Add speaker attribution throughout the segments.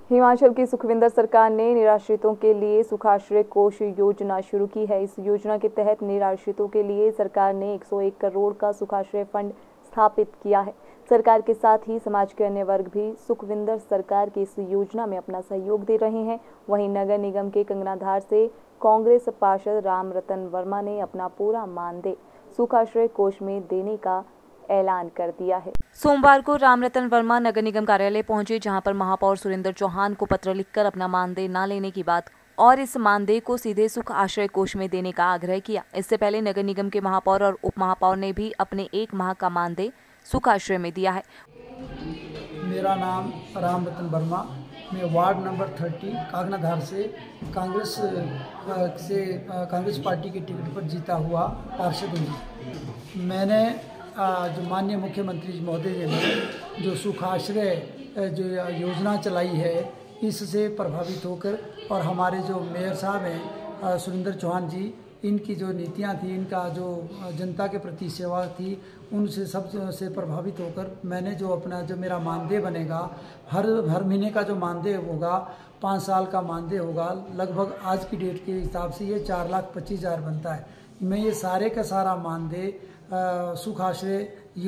Speaker 1: हिमाचल की सुखविंदर सरकार ने निराश्रितों के लिए सुखाश्रय कोष योजना शुरू की है। इस योजना के तहत निराश्रितों के लिए सरकार ने 101 करोड़ का सुखाश्रय फंड स्थापित किया है। सरकार के साथ ही समाज के अन्य वर्ग भी सुखविंदर सरकार की इस योजना में अपना सहयोग दे रहे हैं। वहीं नगर निगम के कंगनाधार से कांग्रेस पार्षद राम रतन वर्मा ने अपना पूरा मानदेय सुखाश्रय कोष में देने का ऐलान कर दिया है। सोमवार को राम रतन वर्मा नगर निगम कार्यालय पहुंचे, जहां पर महापौर सुरेंद्र चौहान को पत्र लिखकर अपना मानदेय न लेने की बात और इस मानदेय को सीधे सुख आश्रय कोष में देने का आग्रह किया। इससे पहले नगर निगम के महापौर और उप महापौर ने भी अपने 1 माह का मानदेय सुख आश्रय में दिया है।
Speaker 2: मेरा नाम राम रतन वर्मा, मैं वार्ड नंबर 30 कागनाधार से कांग्रेस पार्टी के टिकट पर जीता हुआ पार्षद हूँ। मैंने जो माननीय मुख्यमंत्री महोदय ने जो सुखाश्रय जो योजना चलाई है, इससे प्रभावित होकर और हमारे जो मेयर साहब हैं सुरेंद्र चौहान जी, इनकी जो नीतियां थी, इनका जो जनता के प्रति सेवा थी, उनसे सबसे प्रभावित होकर मैंने जो मेरा मानदेय बनेगा, हर महीने का जो मानदेय होगा 5 साल का मानदेय होगा, लगभग आज की डेट के हिसाब से ये 4,25,000 बनता है। मैं ये सारे का सारा मानदेय सुखाश्रय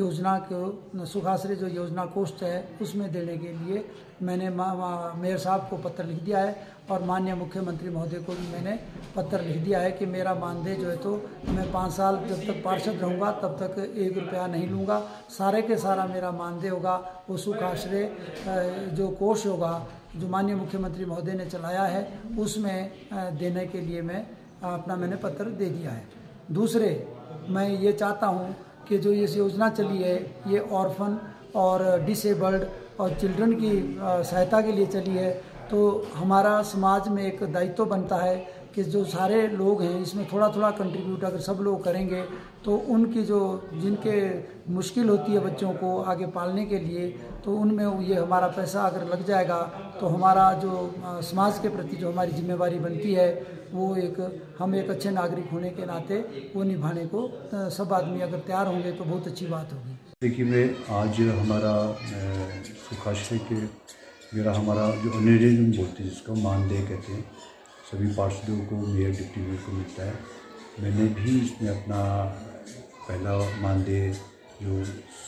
Speaker 2: जो योजना कोष है उसमें देने के लिए मैंने मेयर साहब को पत्र लिख दिया है और माननीय मुख्यमंत्री महोदय को भी मैंने पत्र लिख दिया है कि मेरा मानदेय जो है तो मैं 5 साल जब तक पार्षद रहूँगा तब तक 1 रुपया नहीं लूँगा। सारे के सारा मेरा मानदेय होगा वो सुखाश्रय जो कोष होगा जो माननीय मुख्यमंत्री महोदय ने चलाया है उसमें देने के लिए मैंने पत्र दे दिया है। दूसरे, मैं ये चाहता हूँ कि जो ये योजना चली है ये ऑर्फन और डिसेबल्ड और चिल्ड्रन की सहायता के लिए चली है, तो हमारा समाज में एक दायित्व बनता है कि जो सारे लोग हैं इसमें थोड़ा थोड़ा कंट्रीब्यूट अगर सब लोग करेंगे तो उनकी जिनके मुश्किल होती है बच्चों को आगे पालने के लिए, तो उनमें ये हमारा पैसा अगर लग जाएगा तो हमारा जो समाज के प्रति जो हमारी जिम्मेवारी बनती है वो हम एक अच्छे नागरिक होने के नाते वो निभाने को सब आदमी अगर तैयार होंगे तो बहुत अच्छी बात होगी।
Speaker 3: देखिए, मैं आज हमारा सुखाश्रय के हमारा जो अनरिजम बोलते हैं जिसको मानदेय कहते हैं, सभी पार्षदों को मेयर डिप्टी मेयर को मिलता है। मैंने भी इसमें अपना पहला मानदेय जो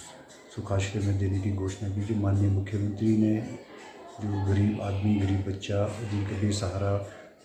Speaker 3: सुखाश्रय में देने की घोषणा की। जो माननीय मुख्यमंत्री ने जो गरीब आदमी, गरीब बच्चा, जिनके बेसहारा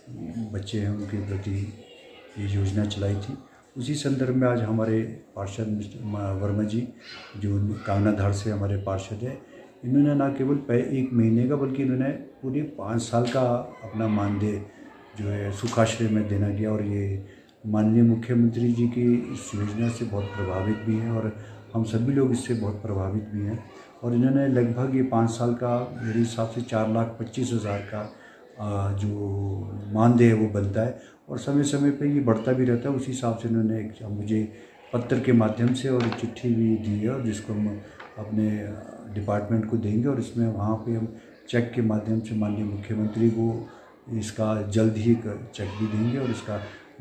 Speaker 3: बच्चे हैं उनके प्रति ये योजना चलाई थी, उसी संदर्भ में आज हमारे पार्षद मिस्टर वर्मा जी जो कांगनाधार से हमारे पार्षद हैं, इन्होंने न केवल 1 महीने का बल्कि इन्होंने पूरे 5 साल का अपना मानदेय जो है सुखाश्रय में देना किया। और ये माननीय मुख्यमंत्री जी की इस योजना से बहुत प्रभावित भी हैं और हम सभी लोग इससे बहुत प्रभावित भी हैं। और इन्होंने लगभग ये 5 साल का मेरे हिसाब से 4,25,000 का जो मानदेय है वो बनता है और समय समय पे ये बढ़ता भी रहता है। उसी हिसाब से इन्होंने मुझे पत्र के माध्यम से और चिट्ठी भी दी है और जिसको हम अपने डिपार्टमेंट को देंगे और इसमें वहाँ पे हम चेक के माध्यम से माननीय मुख्यमंत्री को इसका जल्द ही चेक भी देंगे। और इसका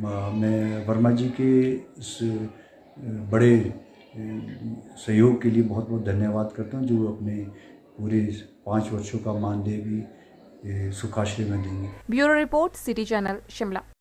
Speaker 3: मैं वर्मा जी के इस बड़े सहयोग के लिए बहुत बहुत धन्यवाद करता हूँ, जो अपने पूरे 5 वर्षों का मानदेय भी सुखाश्रय में देंगे।
Speaker 1: Bureau report, city channel, Shimla.